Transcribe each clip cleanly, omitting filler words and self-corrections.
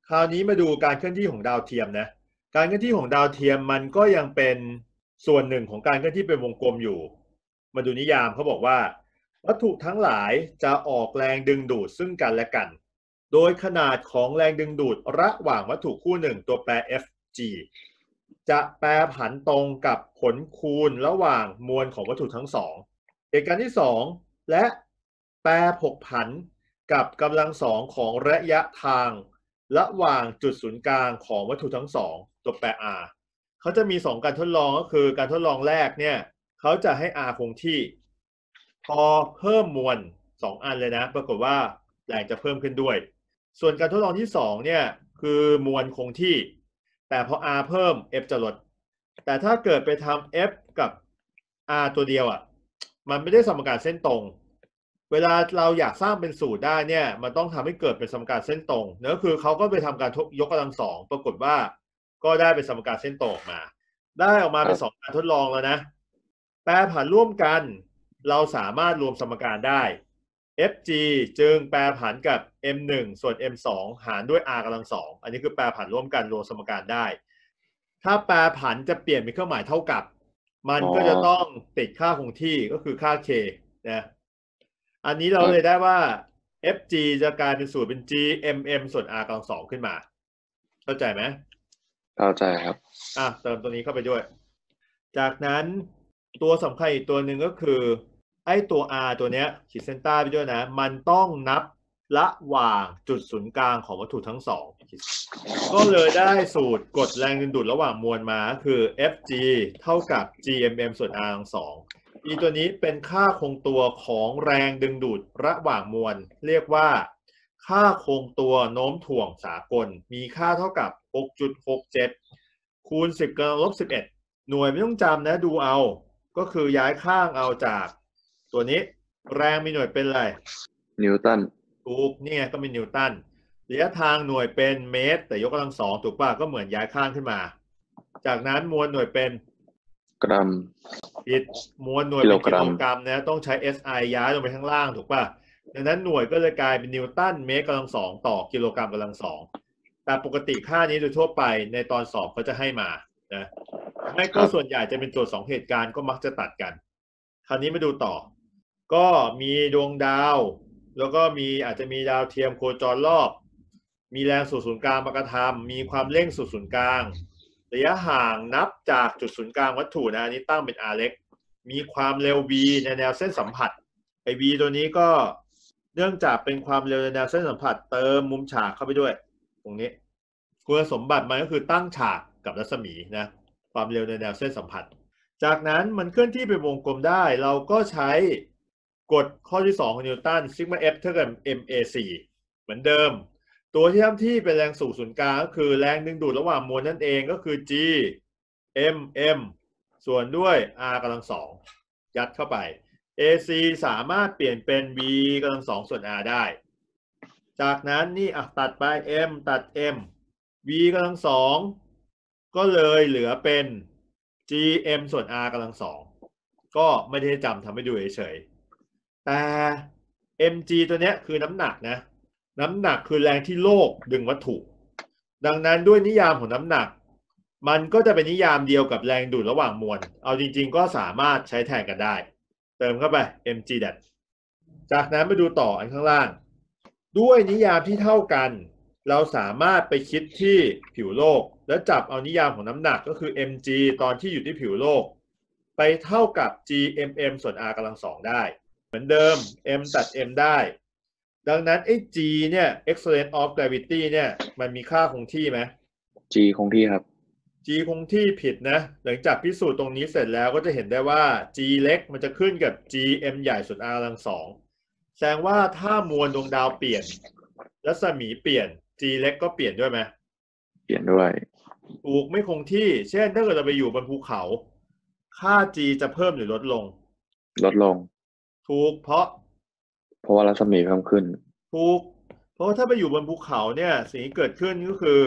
คราวนี้มาดูการเคลื่อนที่ของดาวเทียมนะการเคลื่อนที่ของดาวเทียมมันก็ยังเป็นส่วนหนึ่งของการเคลื่อนที่เป็นวงกลมอยู่มาดูนิยามเขาบอกว่าวัตถุทั้งหลายจะออกแรงดึงดูดซึ่งกันและกันโดยขนาดของแรงดึงดูดระหว่างวัตถุคู่หนึ่งตัวแปร Fg จะแปรผันตรงกับผลคูณระหว่างมวลของวัตถุทั้งสองเหตุการณ์ที่2และแปรผกผันกับกำลังสองของระยะทางระหว่างจุดศูนย์กลางของวัตถุทั้งสองตัวแปร r เขาจะมี2การทดลองก็คือการทดลองแรกเนี่ยเขาจะให้ r คงที่พอเพิ่มมวล2อันเลยนะปรากฏว่าแรงจะเพิ่มขึ้นด้วยส่วนการทดลองที่2เนี่ยคือมวลคงที่แต่พอ r เพิ่ม f จะลดแต่ถ้าเกิดไปทำ f กับ r ตัวเดียวอ่ะมันไม่ได้สมการเส้นตรงเวลาเราอยากสร้างเป็นสูตรได้เนี่ยมันต้องทำให้เกิดเป็นสมการเส้นตรงนั่นก็คือเขาก็ไปทำการยกกำลังสองปรากฏว่าก็ได้เป็นสมการเส้นตรงออกมาได้ออกมาเป็น2การทดลองแล้วนะแปรผันร่วมกันเราสามารถรวมสมการได้ Fg จึงแปรผันกับ m1 ส่วน m2 หารด้วย r กำลังสองอันนี้คือแปรผันร่วมกันรวมสมการได้ถ้าแปรผันจะเปลี่ยนเป็นเครื่องหมายเท่ากับมันก็จะต้องติดค่าคงที่ก็คือค่า k นะอันนี้เราเลยได้ว่า Fg จะกลายเป็นสูตรเป็น gmm ส่วน r กำลังสองขึ้นมาเข้าใจไหมเข้าใจครับเติมตัวนี้เข้าไปด้วยจากนั้นตัวสำคัญอีกตัวหนึ่งก็คือไอ้ตัว r ตัวเนี้ยขีดเส้นใต้ไปด้วยนะมันต้องนับระหว่างจุดศูนย์กลางของวัตถุทั้งสองก็เลยได้สูตรกฎแรงดึงดูดระหว่างมวลมาคือ Fg เท่ากับ gmm ส่วน r กำลังสองอีตัวนี้เป็นค่าคงตัวของแรงดึงดูดระหว่างมวลเรียกว่าค่าคงตัวโน้มถ่วงสากลมีค่าเท่ากับ 6.67 คูณ 10 กำลังลบ 11หน่วยไม่ต้องจำนะดูเอาก็คือย้ายข้างเอาจากตัวนี้แรงมีหน่วยเป็นอะไรนิวตันถูกนี่ไงก็เป็นนิวตันระยะทางหน่วยเป็นเมตรแต่ยกกำลังสองถูกป่ะก็เหมือนย้ายข้างขึ้นมาจากนั้นมวลหน่วยเป็นกรัมผิดมวลหน่วยเป็นกิโลกรัมนะต้องใช้ SI ย้ายลงไปข้างล่างถูกป่ะดังนั้นหน่วยก็เลยกลายเป็นนิวตันเมตรกำลังสองต่อกิโลกรัมกำลังสองแต่ปกติค่านี้โดยทั่วไปในตอนสอบเขาจะให้มานะไม่ก็ส่วนใหญ่จะเป็นโจทย์2เหตุการณ์ก็มักจะตัดกันคราวนี้มาดูต่อก็มีดวงดาวแล้วก็อาจจะมีดาวเทียมโคจรรอบมีแรงสู่ศูนย์กลางมากระทำมีความเร่งสู่ศูนย์กลางระยะห่างนับจากจุดศูนย์กลางวัตถุนะอันนี้ตั้งเป็น r เล็กมีความเร็ว v ในแนวเส้นสัมผัสไอ้ v ตัวนี้ก็เนื่องจากเป็นความเร็วในแนวเส้นสัมผัสเติมมุมฉากเข้าไปด้วยตรงนี้คุณสมบัติมันก็คือตั้งฉากกับรัศมีนะความเร็วในแนวเส้นสัมผัสจากนั้นมันเคลื่อนที่เป็นวงกลมได้เราก็ใช้กฎข้อที่2ของนิวตันซิกมา F เท่ากับ ma4 เหมือนเดิมตัวที่ทำที่เป็นแรงสู่ศูนย์กลางก็คือแรงดึงดูดระหว่างมวลนั่นเองก็คือ g mm ส่วนด้วย r กำลังสองยัดเข้าไป ac สามารถเปลี่ยนเป็น v กำลังสองส่วน r ได้จากนั้นนี่ตัดไป m ตัด m v กำลังสองก็เลยเหลือเป็น gm ส่วน r กำลังสองก็ไม่ได้จำทำให้ดูเฉยๆแต่ mg ตัวเนี้ยคือน้ำหนักนะน้ำหนักคือแรงที่โลกดึงวัตถุดังนั้นด้วยนิยามของน้ำหนักมันก็จะเป็นนิยามเดียวกับแรงดูดระหว่างมวลเอาจริงๆก็สามารถใช้แทนกันได้เติมเข้าไป mg ดัดจากนั้นไปดูต่ออันข้างล่างด้วยนิยามที่เท่ากันเราสามารถไปคิดที่ผิวโลกแล้วจับเอานิยามของน้ำหนักก็คือ mg ตอนที่อยู่ที่ผิวโลกไปเท่ากับ gmm ส่วน r กำลังสองได้เหมือนเดิม m ตัด m ได้ดังนั้นไอ้ g เนี่ย excellence of gravity เนี่ยมันมีค่าคงที่ไหม g คงที่ครับ g คงที่ผิดนะหลังจากพิสูจน์ตรงนี้เสร็จแล้วก็จะเห็นได้ว่า g เล็กมันจะขึ้นกับ gm ใหญ่ส่วน r กำลังสองแสดงว่าถ้ามวลดวงดาวเปลี่ยนรัศมีเปลี่ยน g เล็กก็เปลี่ยนด้วยไหมเปลี่ยนด้วยถูกไม่คงที่เช่นถ้าเกิดเราไปอยู่บนภูเขาค่า g จะเพิ่มหรือลดลงถูกเพราะว่ารัศมีเพิ่มขึ้นถูกเพราะถ้าไปอยู่บนภูเขาเนี่ยสิ่งที่เกิดขึ้นก็คือ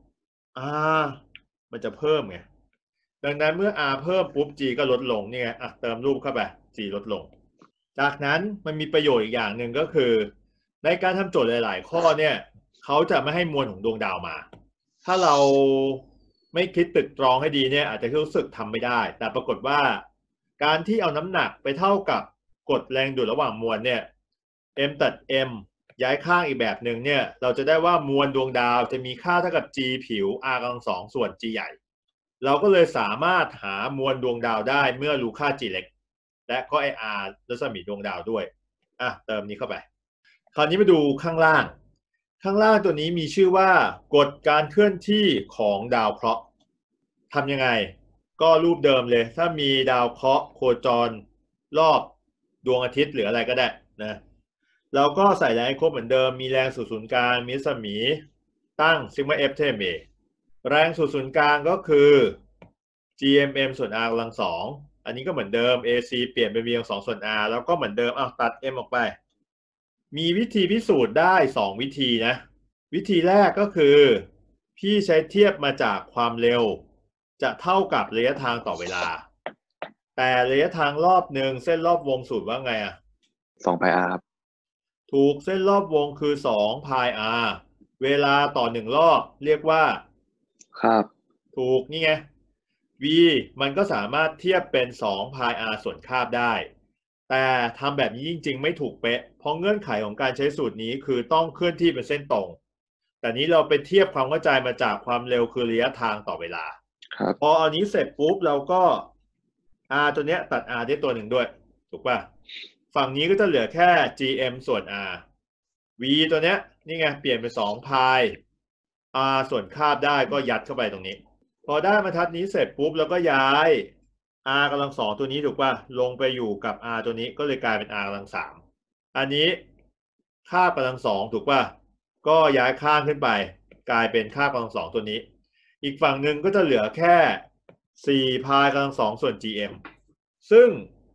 มันจะเพิ่มไงดังนั้นเมื่อ r เพิ่มปุ๊บ g ก็ลดลงนี่ไงเติมรูปเข้าไป g ลดลงจากนั้นมันมีประโยชน์อีกอย่างหนึ่งก็คือในการทำโจทย์หลายๆข้อเนี่ยเขาจะไม่ให้มวลของดวงดาวมาถ้าเราไม่คิดตรึกตรองให้ดีเนี่ยอาจจะรู้สึกทำไม่ได้แต่ปรากฏว่าการที่เอาน้ำหนักไปเท่ากับกฎแรงดูดระหว่างมวลเนี่ย m ตัด m ย้ายข้างอีกแบบหนึ่งเนี่ยเราจะได้ว่ามวลดวงดาวจะมีค่าเท่ากับ g ผิว r กำลังสองส่วน g ใหญ่เราก็เลยสามารถหามวลดวงดาวได้เมื่อรู้ค่า g เล็กและก็ r รัศมีดวงดาวด้วยเติมนี้เข้าไปคราวนี้มาดูข้างล่างตัวนี้มีชื่อว่ากฎการเคลื่อนที่ของดาวเคราะห์ทำยังไงก็รูปเดิมเลยถ้ามีดาวเคราะห์โคจรรอบดวงอาทิตย์หรืออะไรก็ได้นะเราก็ใส่แรงให้ครบเหมือนเดิมมีแรงสู่ศูนย์กลางมีรัศมีตั้งซิกมา f เท่า m แรงสู่ศูนย์กลางก็คือ gmm ส่วน r กำลังสองอันนี้ก็เหมือนเดิม ac เปลี่ยนเป็น v กำลังสองส่วน r แล้วก็เหมือนเดิมตัด m ออกไปมีวิธีพิสูจน์ได้2วิธีนะวิธีแรกก็คือพี่ใช้เทียบมาจากความเร็วจะเท่ากับระยะทางต่อเวลาแต่ระยะทางรอบหนึ่งเส้นรอบวงสูตรว่าไง 2 π r ครับถูกเส้นรอบวงคือ2 π r เวลาต่อ1รอบเรียกว่าคาบถูกนี่ไง v มันก็สามารถเทียบเป็น2 π r ส่วนคาบได้แต่ทำแบบนี้จริงๆไม่ถูกเป๊ะเพราะเงื่อนไขของการใช้สูตรนี้คือต้องเคลื่อนที่เป็นเส้นตรงแต่นี้เราไปเทียบความเข้าใจมาจากความเร็วคือระยะทางต่อเวลาพอเอานี้เสร็จปุ๊บเราก็ r ตัวเนี้ยตัด r ได้ตัวหนึ่งด้วยถูกป่ะฝั่งนี้ก็จะเหลือแค่ gm ส่วน r v ตัวเนี้ยนี่ไงเปลี่ยนเป็น2 π r ส่วนคาบได้ก็ยัดเข้าไปตรงนี้พอได้บรรทัดนี้เสร็จปุ๊บแล้วก็ย้าย r กำลังสองตัวนี้ถูกป่ะลงไปอยู่กับ r ตัวนี้ก็เลยกลายเป็น r กำลังสามอันนี้ค่ากำลังสองถูกป่ะก็ย้ายข้างขึ้นไปกลายเป็นค่ากำลังสองตัวนี้อีกฝั่งหนึ่งก็จะเหลือแค่4 พายกำลังสองส่วน gm ซึ่ง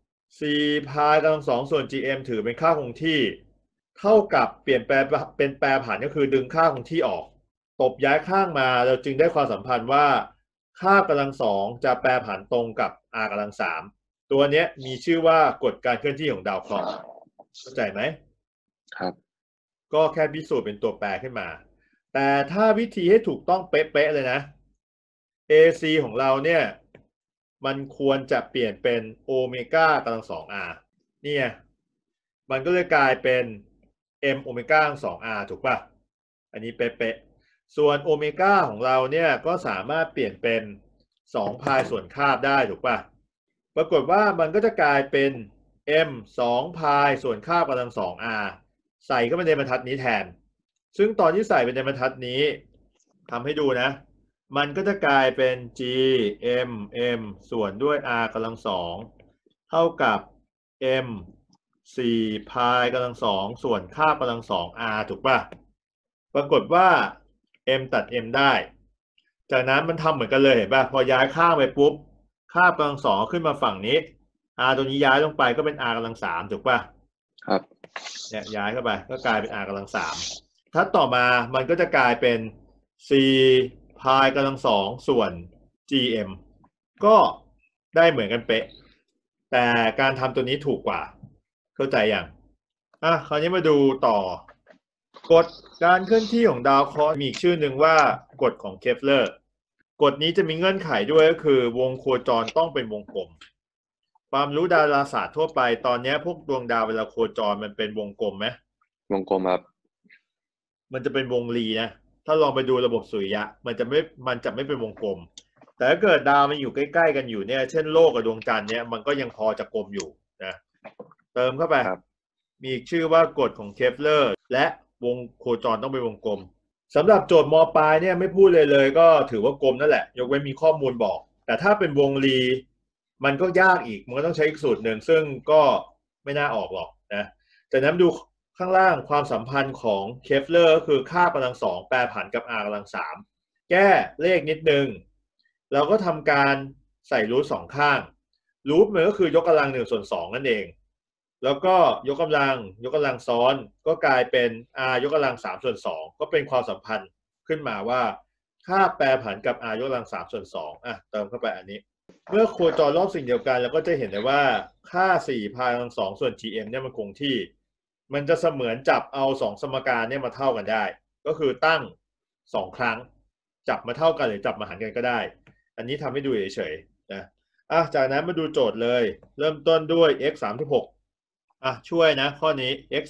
4 พายกำลังสองส่วน gm ถือเป็นค่าคงที่เท่ากับเปลี่ยนแปลงเป็นแปรผันก็คือดึงค่าคงที่ออกตบย้ายข้างมาเราจึงได้ความสัมพันธ์ว่าค่ากำลังสองจะแปรผันตรงกับ r กำลังสามตัวนี้มีชื่อว่ากฎการเคลื่อนที่ของดาวเคราะห์เข้าใจไหมครับก็แค่พิสูจน์เป็นตัวแปรขึ้นมาแต่ถ้าวิธีให้ถูกต้องเป๊ะๆเลยนะ AC ของเราเนี่ยมันควรจะเปลี่ยนเป็นโอเมก้ากำลังสอง r เนี่ยมันก็เลยกลายเป็น m โอเมก้ากำลังสอง r ถูกป่ะอันนี้เป๊ะๆส่วนโอเมก้าของเราเนี่ยก็สามารถเปลี่ยนเป็น2 พายส่วนคาบได้ถูกป่ะปรากฏว่ามันก็จะกลายเป็น m 2 พายส่วนคาบกำลังสอง r ใส่เข้าไปในบรรทัดนี้แทนซึ่งตอนที่ใส่ไปในบรรทัดนี้ทำให้ดูนะมันก็จะกลายเป็น g m m ส่วนด้วย r กำลังสองเท่ากับ m 4 พายกำลังสองส่วนคาบกำลังสอง r ถูกป่ะปรากฏว่า m ตัด m ได้จากนั้นมันทำเหมือนกันเลยเห็นป่ะพอย้ายข้างไปปุ๊บคาบกำลังสองขึ้นมาฝั่งนี้ r ตัวนี้ย้ายลงไปก็เป็น r กำลังสามถูกป่ะครับเนี่ยย้ายเข้าไปก็กลายเป็น r กำลังสามถ้าต่อมามันก็จะกลายเป็น c พายกำลังสองส่วน gm ก็ได้เหมือนกันเป๊ะแต่การทำตัวนี้ถูกกว่าเข้าใจยังคราวนี้มาดูต่อกฎการเคลื่อนที่ของดาวเคราะห์มีอีกชื่อหนึ่งว่ากฎของเคปเลอร์กฎนี้จะมีเงื่อนไขด้วยก็คือวงโคจรต้องเป็นวงกลมความรู้ดาราศาสตร์ทั่วไปตอนนี้พวกดวงดาวเวลาโคจรมันเป็นวงกลมไหมวงกลมครับมันจะเป็นวงรีนะถ้าลองไปดูระบบสุริยะมันจะไม่เป็นวงกลมแต่ถ้าเกิดดาวมันอยู่ใกล้ๆกันอยู่เนี่ยเช่นโลกกับดวงจันทร์เนี่ยมันก็ยังพอจะกลมอยู่นะเติมเข้าไปมีชื่อว่ากฎของเคปเลอร์และวงโคจรต้องเป็นวงกลมสำหรับโจทย์ม.ปลายเนี่ยไม่พูดเลยก็ถือว่ากลมนั่นแหละยกเว้นมีข้อมูลบอกแต่ถ้าเป็นวงรีมันก็ยากอีกมันก็ต้องใช้อีกสูตรหนึ่งซึ่งก็ไม่น่าออกหรอกนะจากนั้นดูข้างล่างความสัมพันธ์ของเคปเลอร์ก็คือค่ากำลังสองแปรผันกับ r กำลังสามแก้เลขนิดนึงเราก็ทำการใส่รูทสองข้างรูทมันก็คือยกกำลัง1 ส่วน 2นั่นเองแล้วก็ยกกำลังซ้อนก็กลายเป็น r ยกกำลัง3 ส่วน 2ก็เป็นความสัมพันธ์ขึ้นมาว่าค่าแปรผันกับ r ยกกำลัง3 ส่วน 2เติมเข้าไปอันนี้เมื่อโคจรรอบสิ่งเดียวกันเราก็จะเห็นได้ว่าค่า4 พายกำลัง2 ส่วน gm เนี่ยมันคงที่มันจะเสมือนจับเอา2สมการเนี่ยมาเท่ากันได้ก็ก็คือตั้ง2ครั้งจับมาเท่ากันหรือจับมาหารกันก็ได้อันนี้ทำให้ดูเฉยๆนะจากนั้นมาดูโจทย์เลยเริ่มต้นด้วย x 36ช่วยนะข้อนี้ x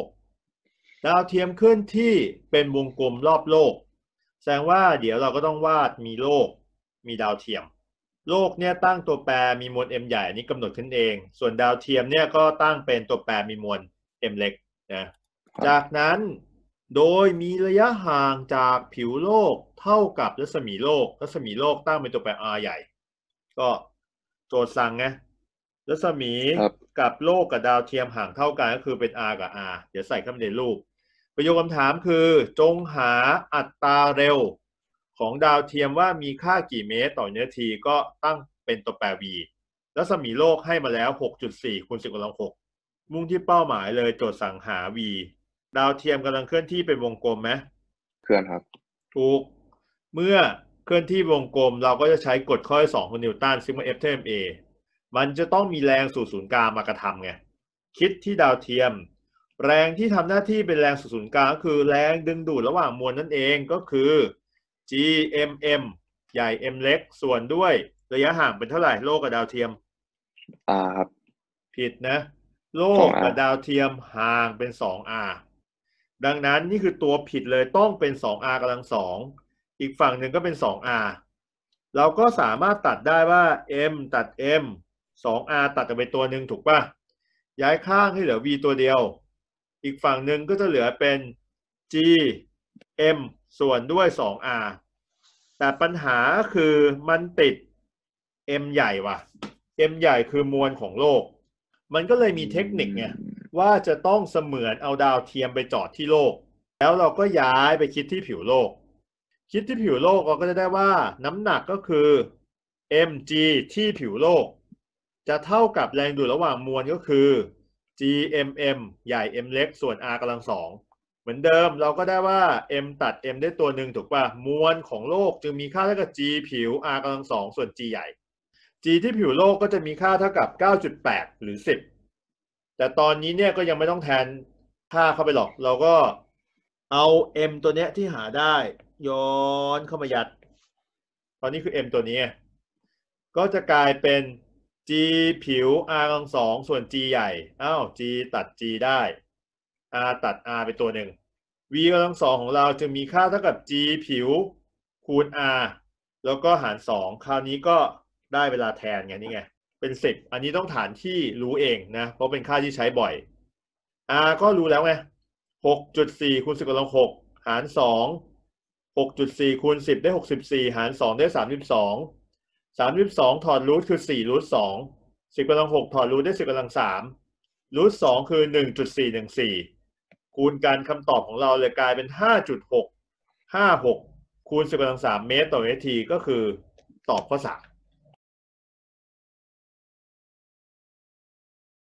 36ดาวเทียมเคลื่อนที่เป็นวงกลมรอบโลกแสดงว่าเดี๋ยวเราก็ต้องวาดมีโลกมีดาวเทียมโลกเนี่ยตั้งตัวแปรมีมวล m ใหญ่อันนี้กำหนดขึ้นเองส่วนดาวเทียมเนี่ยก็ตั้งเป็นตัวแปรมีมวล m เล็กนะจากนั้นโดยมีระยะห่างจากผิวโลกเท่ากับรัศมีโลกตั้งเป็นตัวแปร r ใหญ่ก็โจทย์สั่งไงรัศมีกับโลกกับดาวเทียมห่างเท่ากันก็คือเป็น r กับ r เดี๋ยวใส่เข้าไปในรูปประโยคคำถามคือจงหาอัตราเร็วของดาวเทียมว่ามีค่ากี่เมตรต่อวินาทีก็ตั้งเป็นตัวแปร v รัศมีโลกให้มาแล้ว 6.4 คูณ 10 กำลัง 6มุ่งที่เป้าหมายเลยโจทย์สั่งหา v ดาวเทียมกำลังเคลื่อนที่เป็นวงกลมไหมเคลื่อนครับถูกเมื่อเคลื่อนที่วงกลมเราก็จะใช้กฎข้อที่2ของนิวตันซิกมา F เท่า ma มันจะต้องมีแรงสู่ศูนย์กลางมากระทำไงคิดที่ดาวเทียมแรงที่ทำหน้าที่เป็นแรงสู่ศูนย์กลางก็คือแรงดึงดูดระหว่างมวลนั่นเองก็คือ gmm ใหญ่ m เล็กส่วนด้วยระยะห่างเป็นเท่าไหร่โลกกับดาวเทียม r ครับผิดนะโลกกับดาวเทียมห่างเป็น 2r ดังนั้นนี่คือตัวผิดเลยต้องเป็น 2r กำลัง2อีกฝั่งหนึ่งก็เป็น 2r เราก็สามารถตัดได้ว่า m ตัด m 2r ตัดกันไปตัวหนึ่งถูกป่ะย้ายข้างให้เหลือ v ตัวเดียวอีกฝั่งหนึ่งก็จะเหลือเป็น g m ส่วนด้วย 2r แต่ปัญหาคือมันติด m ใหญ่ว่ะ m ใหญ่คือมวลของโลกมันก็เลยมีเทคนิคไงว่าจะต้องเสมือนเอาดาวเทียมไปจอดที่โลกแล้วเราก็ย้ายไปคิดที่ผิวโลกคิดที่ผิวโลกเราก็จะได้ว่าน้ำหนักก็คือ mg ที่ผิวโลกจะเท่ากับแรงดูดระหว่างมวลก็คือ gmm ใหญ่ m เล็กส่วน r กำลัง2เหมือนเดิมเราก็ได้ว่า m ตัด m ได้ตัวหนึ่งถูกป่ะมวลของโลกจึงมีค่าเท่ากับ g ผิว r กำลัง2ส่วน g ใหญ่ g ที่ผิวโลกก็จะมีค่าเท่ากับ 9.8 หรือ 10แต่ตอนนี้เนี่ยก็ยังไม่ต้องแทนค่าเข้าไปหรอกเราก็เอา m ตัวเนี้ยที่หาได้ย้อนเข้ามายัดตอนนี้คือ m ตัวนี้ก็จะกลายเป็น g ผิว r กำลัง2ส่วน g ใหญ่g ตัด g ได้ r ตัด r ไปตัวหนึ่ง v กำลัง2ของเราจะมีค่าเท่ากับ g ผิวคูณ r แล้วก็หาร2คราวนี้ก็ได้เวลาแทนไงนี่ไงเป็น10อันนี้ต้องฐานที่รู้เองนะเพราะเป็นค่าที่ใช้บ่อย r ก็รู้แล้วไง 6.4 คูณ 10 กำลัง 6หาร2 6.4 คูณ 10ได้64หาร2ได้32ถอดรูทคือ4รูท2 10 กำลัง 6ถอดรูทได้10 กำลัง 3รูท2คือ 1.414 คูณกันคำตอบของเราเลยกลายเป็น 5.656 คูณ 10 กำลัง 3 เมตรต่อวินาทีก็คือตอบข้อ 3